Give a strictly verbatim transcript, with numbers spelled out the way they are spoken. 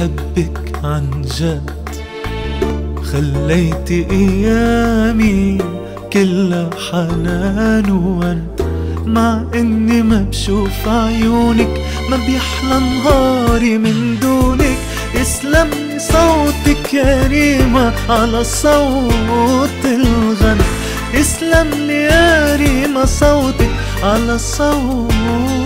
بحبك عن جد، خليتي ايامي كلها حنان وورد، مع اني ما بشوف عيونك، ما بيحلى نهاري من دونك. يسلم لي صوتك يا ريما على صوت الغنى، يسلم لي يا ريما صوتك على صوت